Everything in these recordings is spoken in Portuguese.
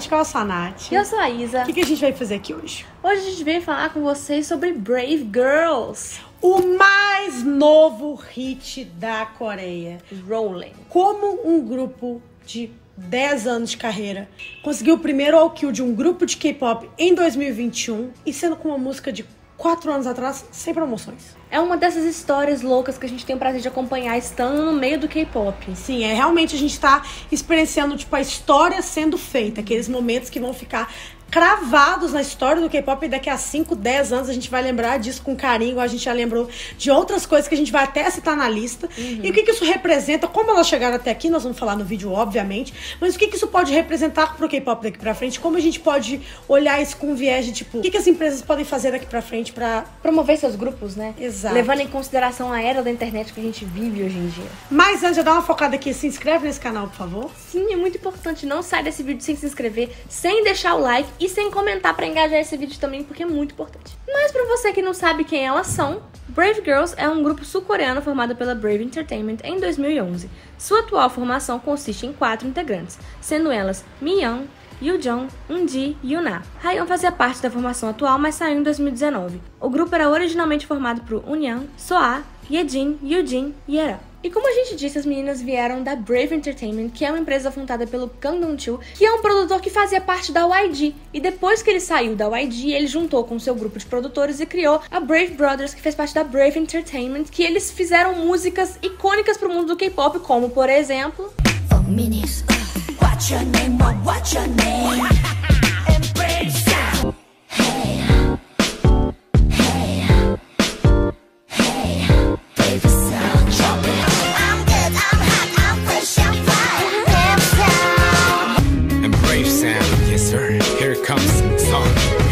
eu sou a Nath. E eu sou a Isa. O que a gente vai fazer aqui hoje? Hoje a gente veio falar com vocês sobre Brave Girls. O mais novo hit da Coreia. Rolling. Como um grupo de 10 anos de carreira conseguiu o primeiro all-kill de um grupo de K-pop em 2021 e sendo com uma música de 4 anos atrás, sem promoções. É uma dessas histórias loucas que a gente tem o prazer de acompanhar estando no meio do K-pop. Sim, realmente a gente tá experienciando, tipo, a história sendo feita. Aqueles momentos que vão ficar cravados na história do K-pop e daqui a 5, 10 anos a gente vai lembrar disso com carinho. A gente já lembrou de outras coisas que a gente vai até citar na lista. E o que isso representa, como elas chegaram até aqui, nós vamos falar no vídeo, obviamente, mas o que isso pode representar pro K-pop daqui pra frente, como a gente pode olhar isso com viés de, tipo, o que as empresas podem fazer daqui pra frente pra promover seus grupos, né? Exato. Levando em consideração a era da internet que a gente vive hoje em dia. Mas antes de dar uma focada aqui, se inscreve nesse canal, por favor. Sim, é muito importante. Não sai desse vídeo sem se inscrever, sem deixar o like e sem comentar pra engajar esse vídeo também, porque é muito importante. Mas pra você que não sabe quem elas são, Brave Girls é um grupo sul-coreano formado pela Brave Entertainment em 2011. Sua atual formação consiste em 4 integrantes, sendo elas Miyoung, Yoo-jung, Eunji e Yuna. Hayeon fazia parte da formação atual, mas saiu em 2019. O grupo era originalmente formado por Eunyoung, Soa, Yejin, Yoojin e Era. E como a gente disse, as meninas vieram da Brave Entertainment, que é uma empresa fundada pelo Kang Dong-chul, que é um produtor que fazia parte da YG. E depois que ele saiu da YG, ele juntou com seu grupo de produtores e criou a Brave Brothers, que fez parte da Brave Entertainment, que eles fizeram músicas icônicas pro mundo do K-pop, como, por exemplo... What's your name? What's your name? And Brave Sound. Hey, hey, hey, Brave Sound. I'm good, I'm hot, I'm fresh, I'm fly. Brave Sound. And Brave Sound, yes sir. Here comes the song.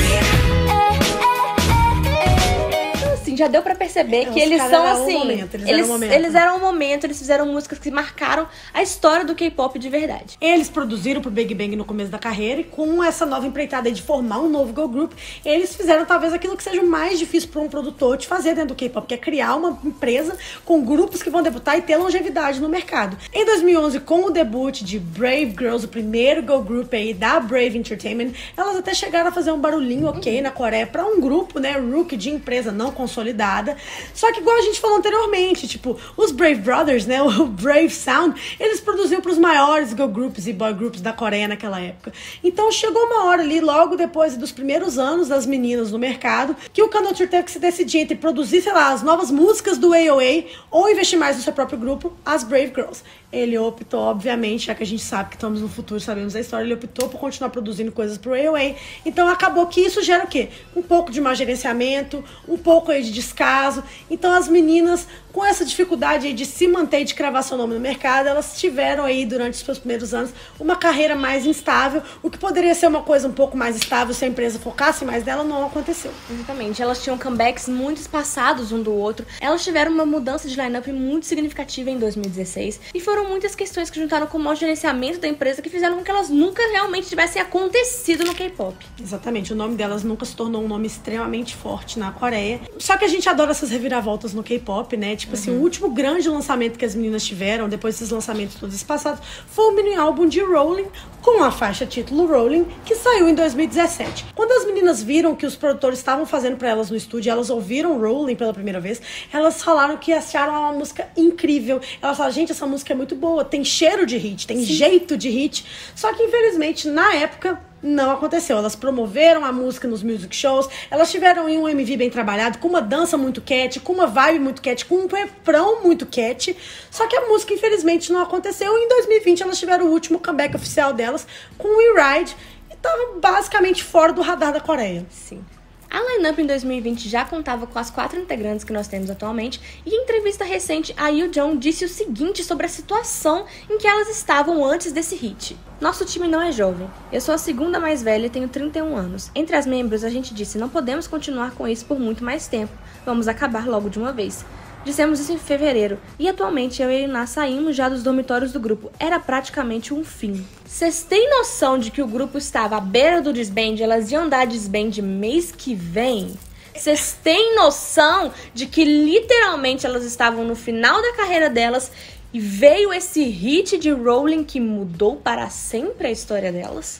Já deu pra perceber que eles são assim, eles eram um momento, eles fizeram músicas que marcaram a história do K-pop de verdade. Eles produziram pro Big Bang no começo da carreira e com essa nova empreitada de formar um novo girl group, eles fizeram talvez aquilo que seja o mais difícil para um produtor de fazer dentro do K-pop, que é criar uma empresa com grupos que vão debutar e ter longevidade no mercado. Em 2011, com o debut de Brave Girls, o primeiro girl group aí da Brave Entertainment, elas até chegaram a fazer um barulhinho ok na Coreia para um grupo, né, rookie de empresa não consolidada. Só que igual a gente falou anteriormente, tipo, os Brave Brothers, né, o Brave Sound, eles produziam pros maiores girl groups e boy groups da Coreia naquela época. Então chegou uma hora ali, logo depois dos primeiros anos das meninas no mercado, que o Kang Dong-chul teve que se decidir entre produzir, sei lá, as novas músicas do AOA ou investir mais no seu próprio grupo, as Brave Girls. Ele optou, obviamente, já que a gente sabe que estamos no futuro, sabemos a história, ele optou por continuar produzindo coisas pro AOA. Então acabou que isso gera o quê? Um pouco de má gerenciamento, um pouco aí de descaso. Então as meninas, com essa dificuldade aí de se manter e de cravar seu nome no mercado, elas tiveram aí, durante os seus primeiros anos, uma carreira mais instável. O que poderia ser uma coisa um pouco mais estável se a empresa focasse mais nela, não aconteceu. Exatamente. Elas tinham comebacks muito espaçados um do outro. Elas tiveram uma mudança de line-up muito significativa em 2016. E foram muitas questões que juntaram com o mau gerenciamento da empresa que fizeram com que elas nunca realmente tivessem acontecido no K-pop. Exatamente. O nome delas nunca se tornou um nome extremamente forte na Coreia. Só que a gente adora essas reviravoltas no K-pop, né? Tipo assim, o último grande lançamento que as meninas tiveram, depois desses lançamentos todos passados, foi o mini álbum de Rolling, com a faixa título Rolling, que saiu em 2017. Quando as meninas viram que os produtores estavam fazendo pra elas no estúdio, elas ouviram Rolling pela primeira vez, elas falaram que acharam uma música incrível. Elas falaram, gente, essa música é muito boa, tem cheiro de hit, tem jeito de hit. Só que, infelizmente, na época, não aconteceu. Elas promoveram a música nos music shows, elas tiveram um MV bem trabalhado, com uma dança muito cat, com uma vibe muito cat, com um refrão muito cat, só que a música infelizmente não aconteceu. E em 2020 elas tiveram o último comeback oficial delas com o We Ride e estavam basicamente fora do radar da Coreia. Sim. A line-up em 2020 já contava com as 4 integrantes que nós temos atualmente, e em entrevista recente, a Yoo-jung disse o seguinte sobre a situação em que elas estavam antes desse hit. Nosso time não é jovem. Eu sou a segunda mais velha e tenho 31 anos. Entre as membros, a gente disse, não podemos continuar com isso por muito mais tempo. Vamos acabar logo de uma vez. Dissemos isso em fevereiro, e atualmente eu e a Yuna saímos já dos dormitórios do grupo. Era praticamente um fim. Vocês têm noção de que o grupo estava à beira do desband? Elas iam dar desband mês que vem? Vocês têm noção de que literalmente elas estavam no final da carreira delas e veio esse hit de Rolling que mudou para sempre a história delas?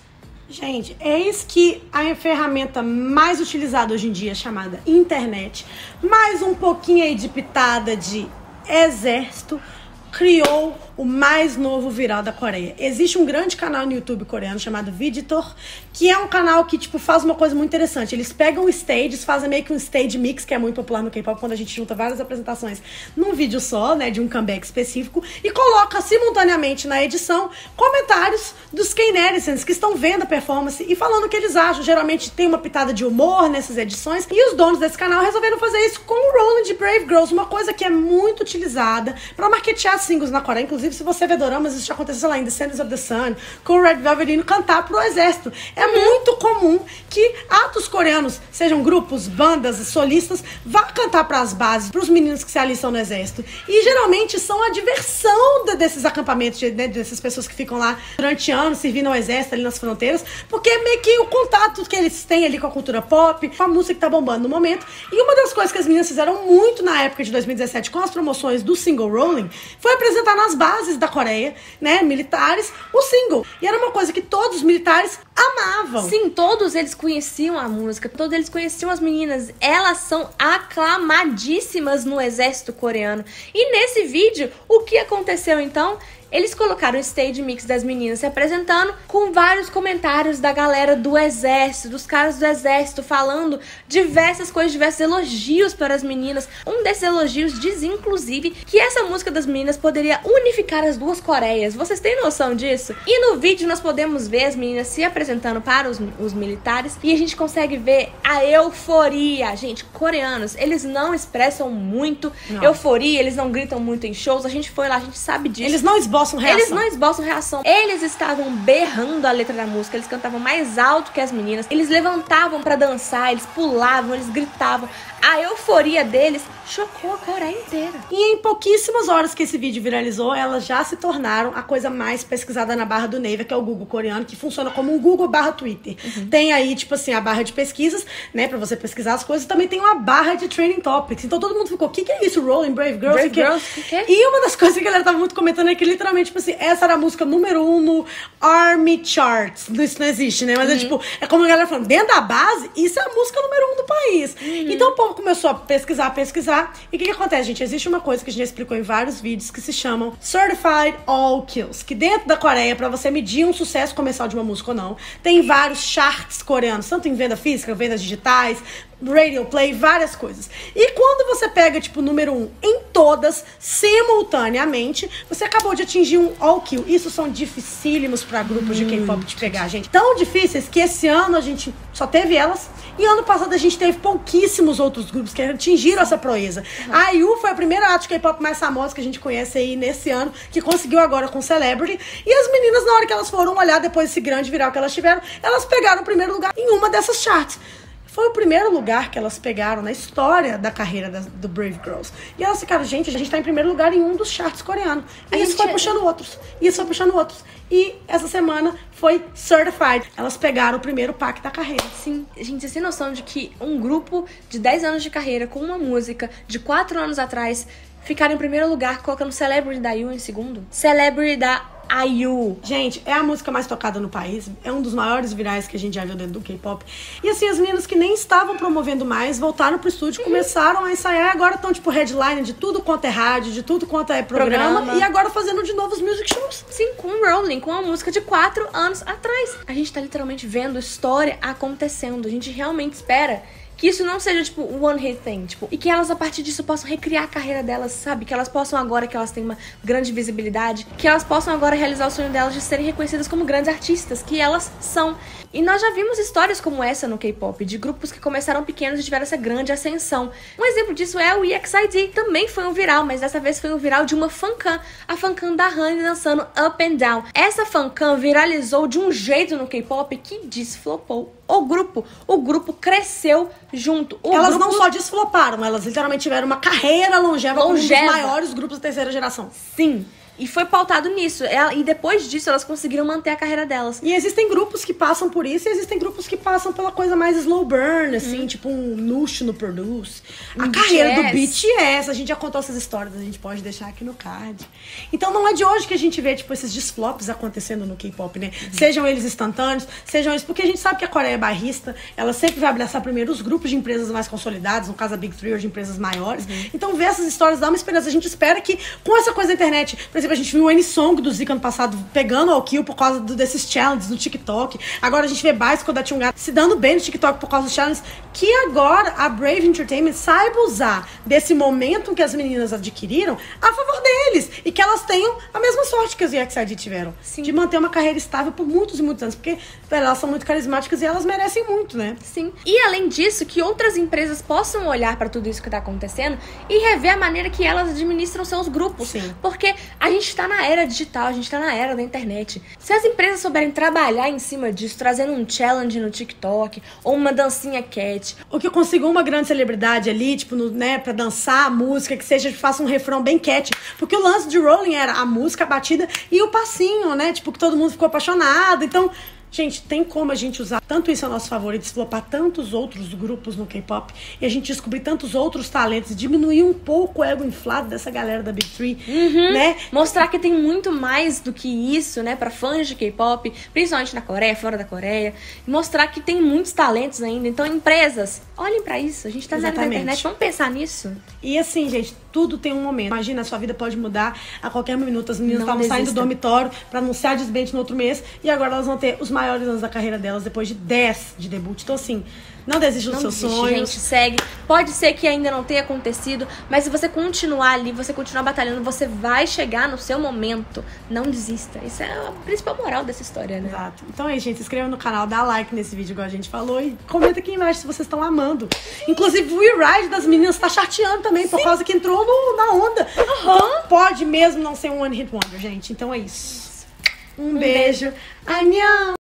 Gente, eis que a ferramenta mais utilizada hoje em dia, chamada internet, mais um pouquinho aí de pitada de exército, criou o mais novo viral da Coreia. Existe um grande canal no YouTube coreano chamado Viditor, que é um canal que, tipo, faz uma coisa muito interessante. Eles pegam stages, fazem meio que um stage mix, que é muito popular no K-pop, quando a gente junta várias apresentações num vídeo só, né, de um comeback específico, e coloca simultaneamente na edição comentários dos K-netizens que estão vendo a performance e falando o que eles acham. Geralmente tem uma pitada de humor nessas edições, e os donos desse canal resolveram fazer isso com o Rolling de Brave Girls, uma coisa que é muito utilizada pra marketear singles na Coreia. Inclusive, se você vê doramas, isso já aconteceu lá em Descendants of the Sun, com o Red Velvet indo cantar pro exército. É muito comum que atos coreanos, sejam grupos, bandas, solistas, vá cantar pras bases, pros meninos que se alistam no exército. E geralmente são a diversão desses acampamentos, né, dessas pessoas que ficam lá durante anos, servindo ao exército ali nas fronteiras, porque é meio que o contato que eles têm ali com a cultura pop, com a música que tá bombando no momento. E uma das coisas que as meninas fizeram muito na época de 2017 com as promoções do single Rolling foi apresentar nas bases da Coreia, né, militares, o single. E era uma coisa que todos os militares amavam. Sim, todos eles conheciam a música, todos eles conheciam as meninas. Elas são aclamadíssimas no exército coreano. E nesse vídeo, o que aconteceu então? Eles colocaram o stage mix das meninas se apresentando com vários comentários da galera do exército, dos caras do exército, falando diversas coisas, diversos elogios para as meninas. Um desses elogios diz, inclusive, que essa música das meninas poderia unificar as duas Coreias. Vocês têm noção disso? E no vídeo nós podemos ver as meninas se apresentando para os militares e a gente consegue ver a euforia. Gente, coreanos, eles não expressam muito euforia, eles não gritam muito em shows. A gente foi lá, a gente sabe disso. Eles não esboçam reação. Eles não esboçam reação. Eles estavam berrando a letra da música, eles cantavam mais alto que as meninas, eles levantavam pra dançar, eles pulavam, eles gritavam. A euforia deles chocou a Coreia inteira. E em pouquíssimas horas que esse vídeo viralizou, elas já se tornaram a coisa mais pesquisada na barra do Naver, que é o Google coreano, que funciona como um Google barra Twitter. Tem aí, tipo assim, a barra de pesquisas, né, pra você pesquisar as coisas. Também tem uma barra de trending topics. Então todo mundo ficou, o que é isso? Rolling, Brave Girls? Brave Girls, que é? E uma das coisas que a galera tava muito comentando é que literalmente, tipo assim, essa era a música número 1 no Army Charts. Isso não existe, né? Mas é tipo, é como a galera falando, dentro da base, isso é a música número 1 do país. Então o povo começou a pesquisar. E o que acontece, gente? Existe uma coisa que a gente já explicou em vários vídeos que se chamam Certified All Kills, que dentro da Coreia, pra você medir um sucesso comercial de uma música ou não, tem vários charts coreanos, tanto em venda física, vendas digitais, radio play, várias coisas. E quando você pega, tipo, o número 1 em todas, simultaneamente, você acabou de atingir um all kill. Isso são dificílimos pra grupos de K-pop de pegar, gente. Tão difíceis que esse ano a gente só teve elas, e ano passado a gente teve pouquíssimos outros grupos que atingiram essa proeza. A IU foi a primeira ato de K-pop mais famosa que a gente conhece aí nesse ano, que conseguiu agora com Celebrity. E as meninas, na hora que elas foram olhar depois desse grande viral que elas tiveram, elas pegaram o primeiro lugar em uma dessas charts. Foi o primeiro lugar que elas pegaram na história da carreira do Brave Girls. E elas ficaram, gente, a gente tá em primeiro lugar em um dos charts coreanos. E isso foi puxando outros. E essa semana foi Certified. Elas pegaram o primeiro pack da carreira. Sim, gente, vocês têm noção de que um grupo de 10 anos de carreira com uma música de 4 anos atrás ficaram em primeiro lugar, colocando Celebrity da IU em segundo? Celebrity da IU. Gente, é a música mais tocada no país, é um dos maiores virais que a gente já viu dentro do K-pop. E assim, as meninas que nem estavam promovendo mais, voltaram pro estúdio, começaram a ensaiar, agora estão tipo headline de tudo quanto é rádio, de tudo quanto é programa. E agora fazendo de novo os music shows. Sim, com Rolling, com uma música de 4 anos atrás. A gente tá literalmente vendo história acontecendo, a gente realmente espera que isso não seja, tipo, one hit thing, tipo, e que elas, a partir disso, possam recriar a carreira delas, sabe? Que elas possam agora, que elas têm uma grande visibilidade, que elas possam agora realizar o sonho delas de serem reconhecidas como grandes artistas, que elas são. E nós já vimos histórias como essa no K-pop, de grupos que começaram pequenos e tiveram essa grande ascensão. Um exemplo disso é o EXID, também foi um viral, mas dessa vez foi um viral de uma fancam, a fancam da Honey dançando Up and Down. Essa fancam viralizou de um jeito no K-pop que desflopou o grupo. O grupo cresceu junto. Elas não só desfloparam, elas literalmente tiveram uma carreira longeva como um dos maiores grupos da terceira geração. Sim. E foi pautado nisso. E depois disso, elas conseguiram manter a carreira delas. E existem grupos que passam por isso, e existem grupos que passam pela coisa mais slow burn, assim, tipo um Nush no Produce. A carreira do BTS, a gente já contou essas histórias, a gente pode deixar aqui no card. Então não é de hoje que a gente vê, tipo, esses desflops acontecendo no K-pop, né? Sejam eles instantâneos, sejam eles... Porque a gente sabe que a Coreia é bairrista, ela sempre vai abraçar primeiro os grupos de empresas mais consolidadas, no caso a Big Three, ou de empresas maiores. Então ver essas histórias dá uma esperança. A gente espera que, com essa coisa da internet, por exemplo, a gente viu o N-Song do Zika ano passado pegando o Kill por causa desses challenges no TikTok. Agora a gente vê Bicycle da Chungha se dando bem no TikTok por causa dos challenges. Que agora a Brave Entertainment saiba usar desse momento que as meninas adquiriram a favor deles. E que elas tenham a mesma sorte que as EXID tiveram. Sim. De manter uma carreira estável por muitos e muitos anos. Porque elas são muito carismáticas e elas merecem muito, né? Sim. E além disso, que outras empresas possam olhar pra tudo isso que tá acontecendo e rever a maneira que elas administram seus grupos. Sim. Porque a gente tá na era digital, a gente tá na era da internet. Se as empresas souberem trabalhar em cima disso, trazendo um challenge no TikTok, ou uma dancinha cat. Ou que eu consiga uma grande celebridade ali, tipo, né, pra dançar a música, que seja, que faça um refrão bem cat. Porque o lance de Rolling era a música, a batida e o passinho, né? Tipo, que todo mundo ficou apaixonado. Então... Gente, tem como a gente usar tanto isso a nosso favor e desflopar tantos outros grupos no K-pop e a gente descobrir tantos outros talentos e diminuir um pouco o ego inflado dessa galera da Big Three, né? Mostrar que tem muito mais do que isso, né, pra fãs de K-pop, principalmente na Coreia, fora da Coreia. Mostrar que tem muitos talentos ainda. Então, empresas, olhem pra isso. A gente tá na era da internet, vamos pensar nisso. E assim, gente, tudo tem um momento. Imagina, a sua vida pode mudar a qualquer minuto. As meninas estavam saindo do dormitório pra anunciar desbente no outro mês e agora elas vão ter os maiores anos da carreira delas depois de 10 de debut. Então, assim, não desiste dos seus sonhos. Gente, segue. Pode ser que ainda não tenha acontecido, mas se você continuar ali, você continuar batalhando, você vai chegar no seu momento. Não desista. Isso é a principal moral dessa história, né? Exato. Então é isso, gente. Se inscreva no canal, dá like nesse vídeo, igual a gente falou, e comenta aqui embaixo se vocês estão amando. Inclusive, o We-Ride das meninas tá chateando também, por causa que entrou na onda. Então, pode mesmo não ser um One Hit Wonder, gente. Então é isso. Um beijo. Annyeong!